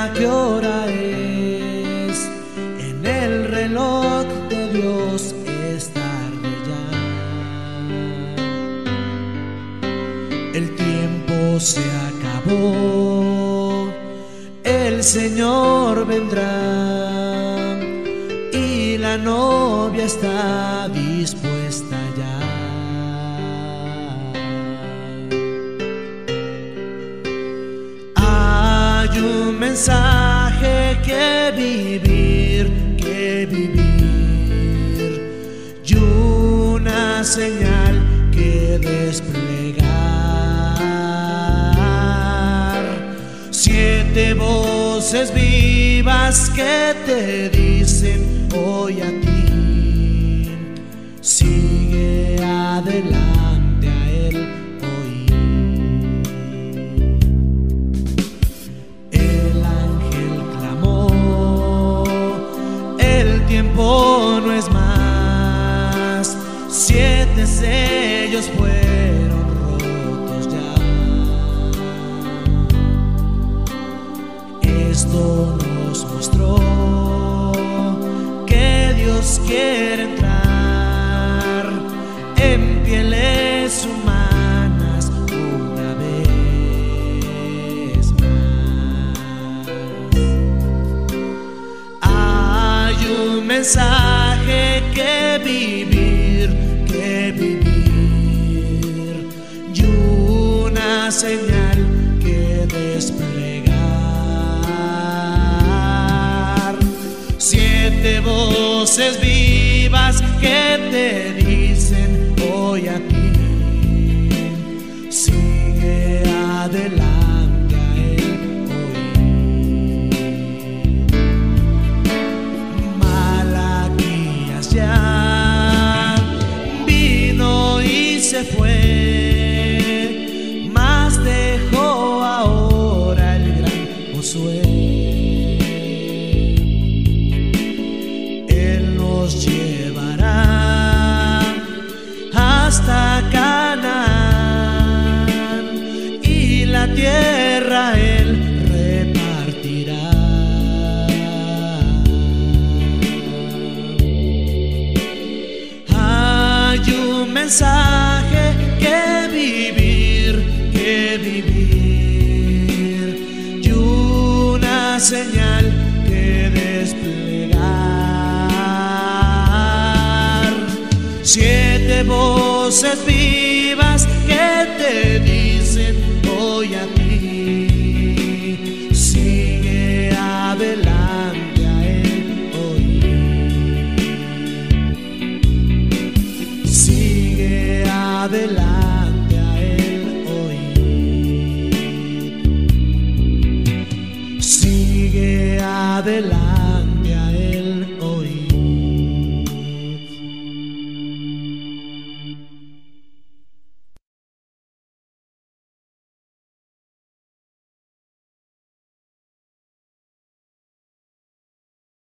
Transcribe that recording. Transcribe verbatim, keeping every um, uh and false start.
importa qué hora es, en el reloj de Dios es tarde ya. El tiempo se acabó, el Señor vendrá y la novia está dispuesta ya. Hay un mensaje que vivir, que vivir, y una señal que desplegar. Siete voces vivas que te dicen hoy a ti: sigue adelante a Él hoy. El ángel clamó, el tiempo no es más, siete sellos fueron rotos ya. Esto nos mostró que Dios quiere entrar en pieles humanas una vez más. Hay un mensaje que vivir, que vivir, y una señal que desplegar. Siete voces vivas que te dicen hoy a ti: sigue adelante a Él hoy. Malaquías ya vino y se fue, mas dejó ahora el gran Josué. Nos llevará hasta Canaán y la tierra Él repartirá. Hay un mensaje que vivir, que vivir, y una señal que desplegar. Siete voces vivas que te dicen hoy a ti: sigue adelante a Él hoy. Sigue adelante a Él hoy. Sigue adelante.